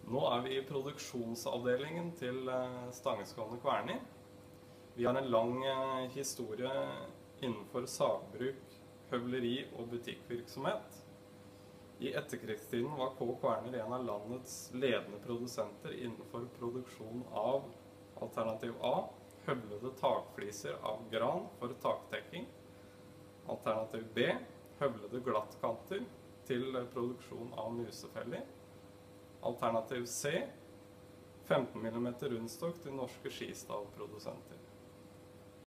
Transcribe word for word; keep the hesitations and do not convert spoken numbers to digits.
Nå er vi i produksjonsavdelingen til Stangeskollen Kværner. Vi har en lang historie innenfor sagbruk, høvleri og butikkvirksomhet. I etterkrigstiden var K. Kværner en av landets ledende produsenter innenfor produksjon av alternativ A, høvlede takfliser av gran for taktekking. Alternativ B, høvlede glattkanter til produksjon av musefeller. Alternativ C, femten millimeter rundstokk til norske skistavprodusenter.